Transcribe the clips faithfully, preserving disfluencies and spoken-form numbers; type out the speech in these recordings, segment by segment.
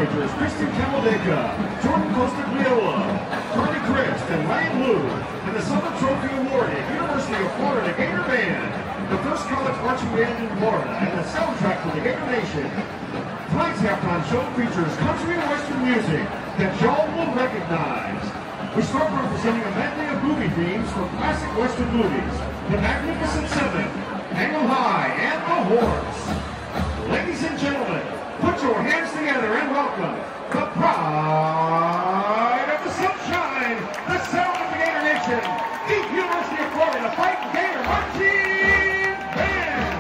teenagers Kristen Camaldeca, Jordan Costagliola, Carly Christ, and Ryan Liu, and the Summer Trophy awarded University of Florida Gator Band, the first college marching band in Florida, and the soundtrack for the Gator Nation. Tonight's halftime show features country and western music that y'all will recognize. We start by presenting a medley of movie themes from classic western movies, The Magnificent Seven, Hang 'em High, and The Horse. Ladies and gentlemen, put your hands together and welcome the pride of the sunshine, the sound of the Gator Nation, the University of Florida Fighting Gator Marching Band.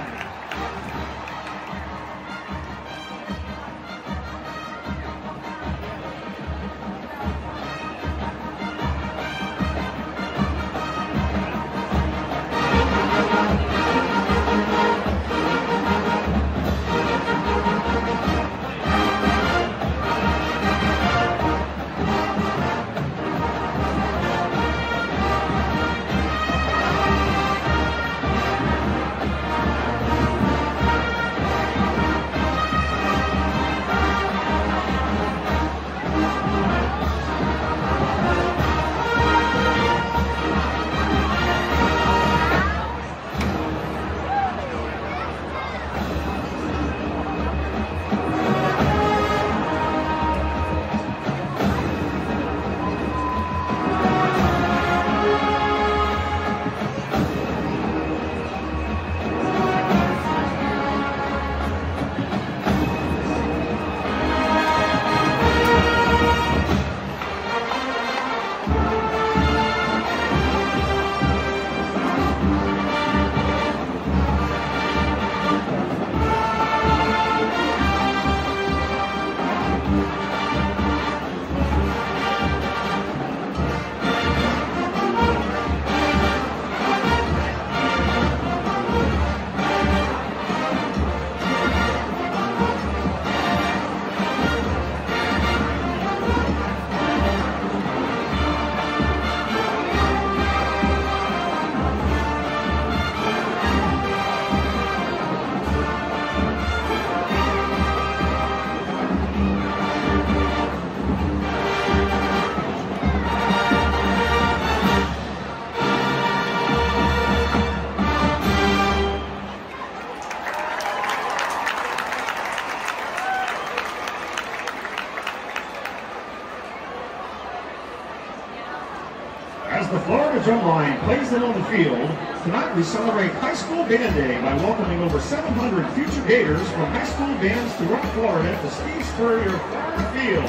As the Florida Drumline plays them on the field, tonight we celebrate High School Band Day by welcoming over seven hundred future Gators from high school bands throughout Florida to Steve Spurrier Florida Field.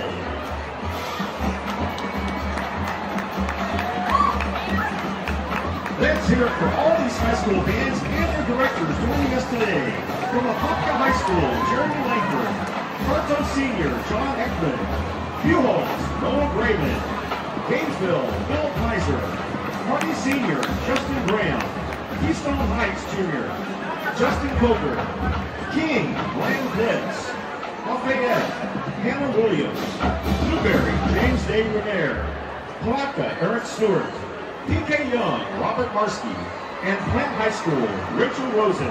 Let's hear it for all these high school bands and their directors joining us today. From Apopka High School, Jeremy Langford, Bartow Senior, John Ekman, Buchholz, Noah Graven, Gainesville, Bill Kaiser, Hardy Senior, Justin Graham, Keystone Heights Junior, Justin Coker, King, Ryan Pitts, Lafayette, Hannah Williams, Blueberry, James Day Renair, Palatka, Eric Stewart, P K Young, Robert Marsky, and Flint High School, Richard Rosen.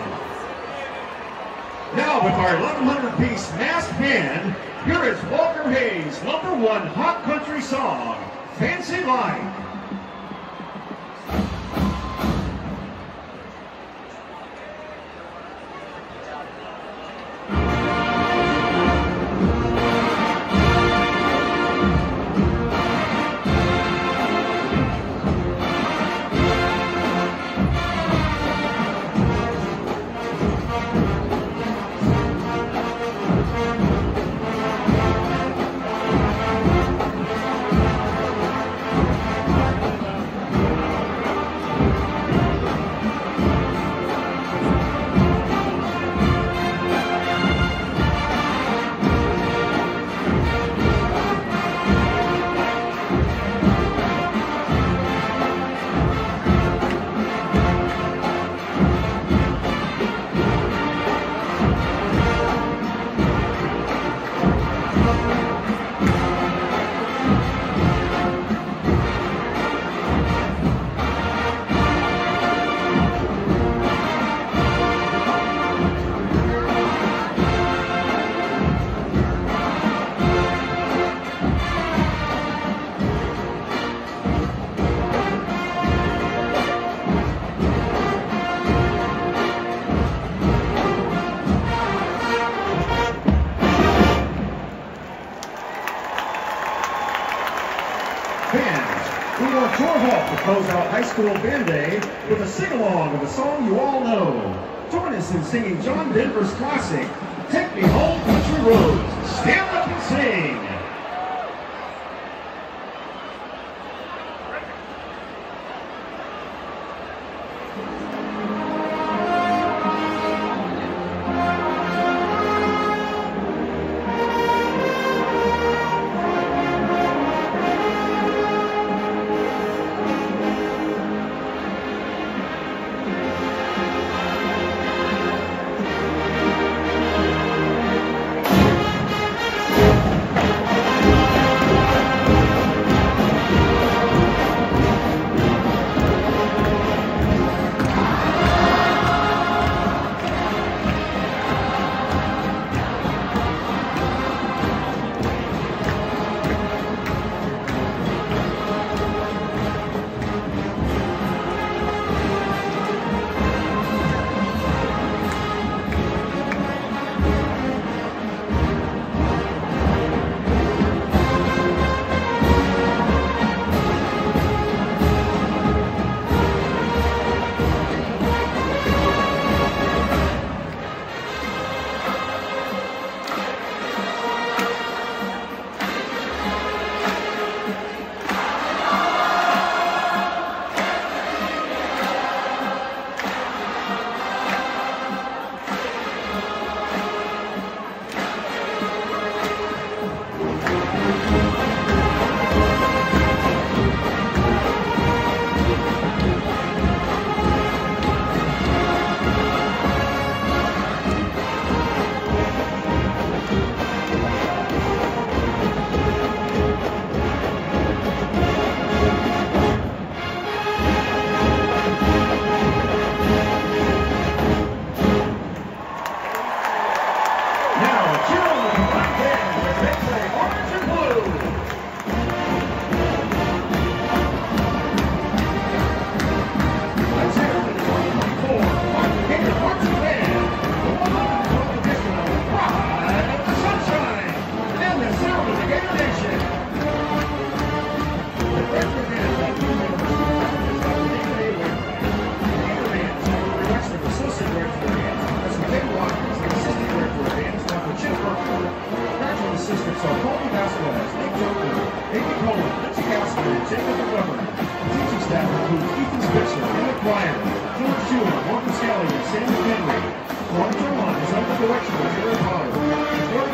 Now with our eleven hundred piece mass band, here is Walker Hayes' number one hot country song, Fancy Life. Bye. Band. We want your help to close out High School Band Day with a sing-along of a song you all know. Join us in singing John Denver's classic, Take Me Home Country Roads. Stand up and sing. Direction of Gator.